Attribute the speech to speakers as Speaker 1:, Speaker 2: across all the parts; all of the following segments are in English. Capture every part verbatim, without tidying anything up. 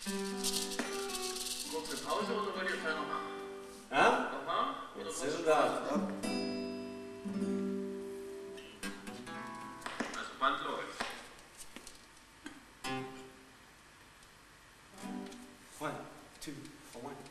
Speaker 1: Kurze Pause oder wollt ihr gleich noch machen?
Speaker 2: Ja?
Speaker 1: Nochmal? Oder
Speaker 2: Jetzt
Speaker 1: was?
Speaker 2: sind wir da.
Speaker 1: Also Band läuft.
Speaker 2: One, two, one, two.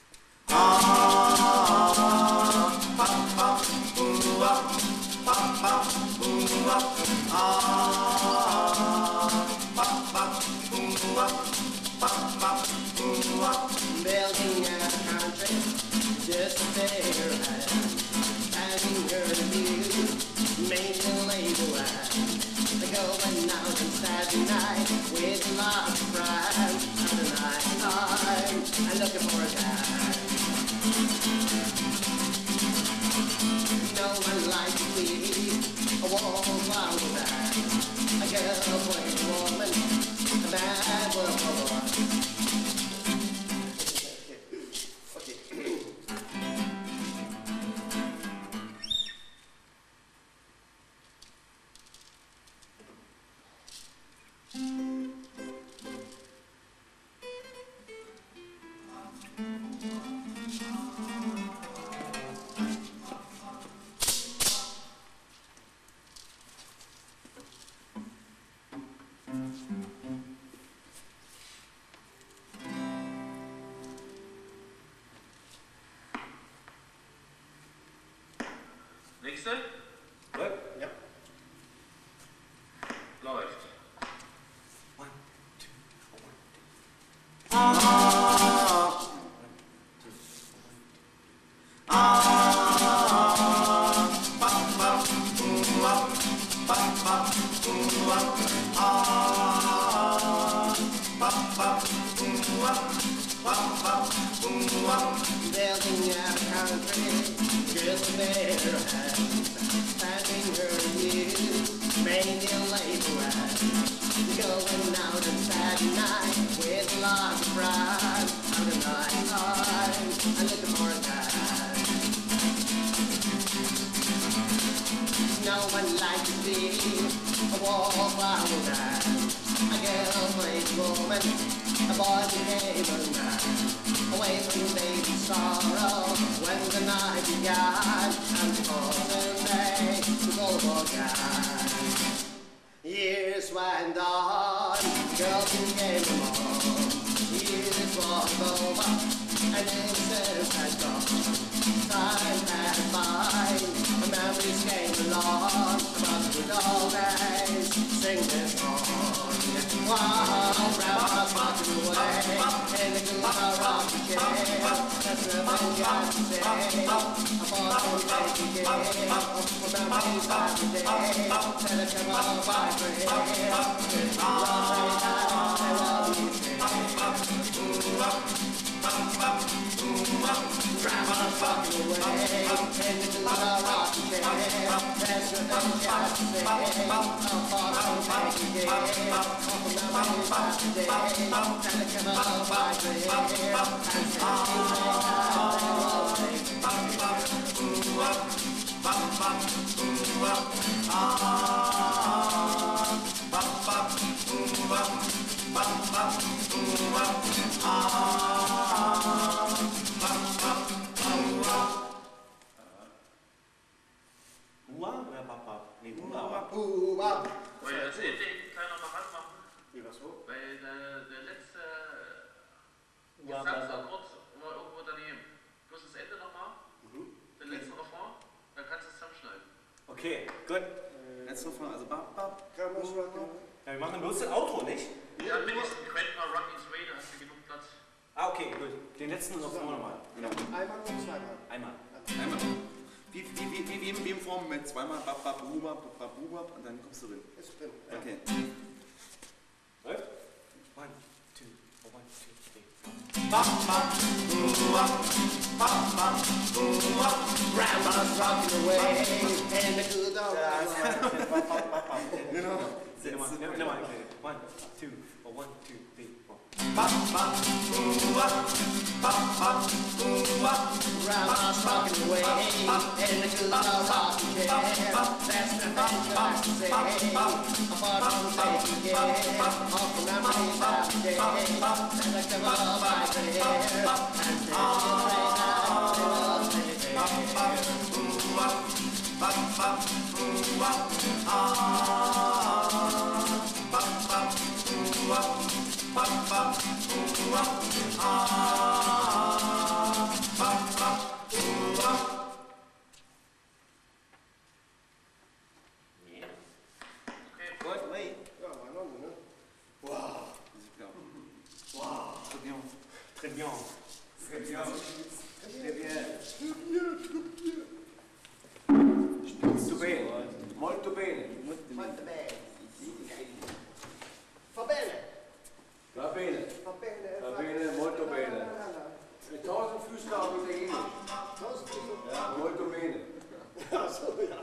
Speaker 3: Building a country, just a fair having heard of you, made a label line. Going out on Saturday night with a lot of pride. Saturday night time, I'm looking for a guy. No one likes to be a wallflower man, a girl, boy, a woman, a bad boy.
Speaker 1: Nächste?
Speaker 2: Läuft?
Speaker 3: Ja.
Speaker 1: Läuft.
Speaker 2: One, two, one, two.
Speaker 3: Building a country, just a better hand. Having heard you, made a label line. Going out on Saturday night with a lot of pride. Saturday night time, I'm looking for a guy. No one likes to be a wallflower man, a girl played woman, a boy became a man. Away from baby sorrow when the night began, and the golden day was all about God. Years went on, girls became alone. Years walked over, and innocence had gone. Time passed by, and memories came along about the good old days. Sing this song. Wow, grandma's walking away in the good old rocking chair. That's nothing you got to say. I bought some baby game. Memories of the day. Said I come on by for here. Grandma's walking away in the good old rocking chair. That's nothing you got to say. I bought some baby game. Memories of the day. Said I come on by for here.
Speaker 2: Hua oder Papa? Nee, Hua.
Speaker 3: Hua.
Speaker 1: Wollt ihr das Ende kleiner mal ranmachen?
Speaker 3: Wie was so?
Speaker 1: Weil der, der letzte
Speaker 2: Ja,
Speaker 1: Gesangsakkord war irgendwo daneben. Bloß das Ende nochmal.
Speaker 3: Mhm.
Speaker 1: Den letzten Refrain. Dann kannst du es zusammenschneiden.
Speaker 2: Okay, gut.
Speaker 4: Letztes Refrain, also bap, bap.
Speaker 2: Ja, wir machen bloß das Outro, nicht?
Speaker 1: Ja, mindestens Quent mal Rockin's Way, da hast du genug Platz.
Speaker 2: Ah, okay, gut. Den letzten noch nochmal.
Speaker 4: Genau.
Speaker 3: Einmal und zweimal.
Speaker 2: Einmal.
Speaker 4: Einmal. Wie, wie, wie, wie, wie, wie in Form mit zweimal bap, bap, bubab, bap, bubab und dann kommst du drin.
Speaker 3: Ist drin. Ja.
Speaker 4: Okay.
Speaker 2: Läuft? One, two, one, two, three.
Speaker 3: Grandma's rocking away in the good old days.
Speaker 4: You know?
Speaker 2: Nochmal, nochmal. One, two, one, two, three, four.
Speaker 3: Grandma's rocking away in the good old rocking chair. That's the thing I like to say. I bought on the baby game. All the memories of the day.
Speaker 2: Good, wait.
Speaker 4: Wow. Wow. Très bien.
Speaker 2: Très bien.
Speaker 4: Très bien.
Speaker 2: Très bien.
Speaker 4: Molto bene. Molto bene.
Speaker 3: Molto bene. Fa bene.
Speaker 4: Va bene.
Speaker 3: Fa bene.
Speaker 4: Va bene, molto bene. Mit tausend Füßen auf Italienisch. Ja, molto bene.
Speaker 3: Ja, so, ja.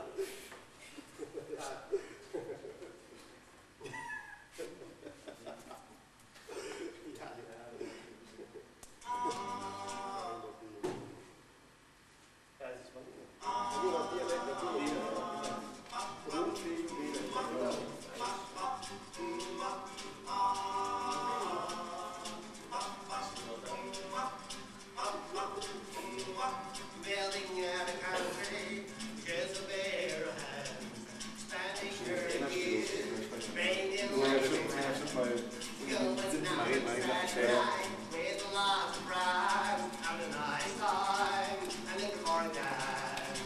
Speaker 3: Building out a country, just a bear of hands, standing her years, raining like going down Saturday night with a lot of pride, having a nice time, and looking for a dime.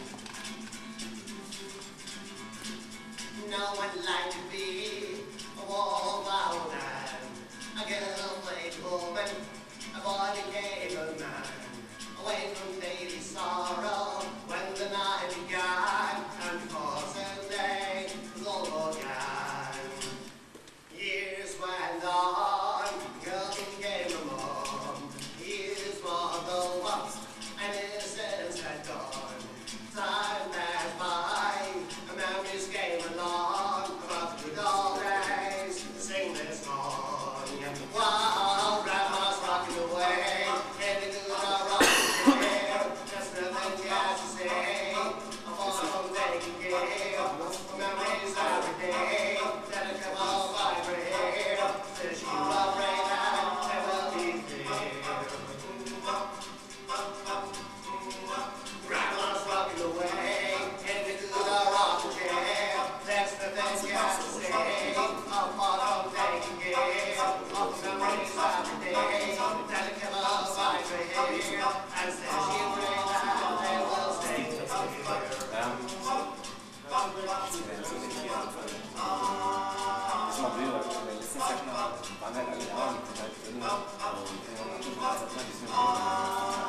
Speaker 3: No one liked to be a wallflower man, a girl played woman, a boy became a man. Away from daily sorrow when the night began and before Sunday was all began. Years went on, girl became a mom. Years were over and innocence had gone. Time passed by, and memories came along about the good old days. Sing this song. Wow, grandma's rocking away, and the good old rock. Just nothing else to say. I'm all from taking care. Memories every day. That I come all by her hair. Says she will break out and will be clear. Grandma's rocking away, and the good old rocking chair. There's nothing else to say. I'm all from taking care. Of memories every day. That I come all by her hair. And says she will break out and will stay clear.
Speaker 2: Das ist mal blöd, weil in der letzten Session waren halt alle da und halt irgendwie, äh, das hat man ein bisschen